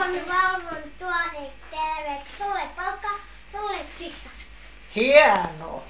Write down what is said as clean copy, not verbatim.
on Valmon tuore TV. Sulle palkka, sulle siksa. Hienoa.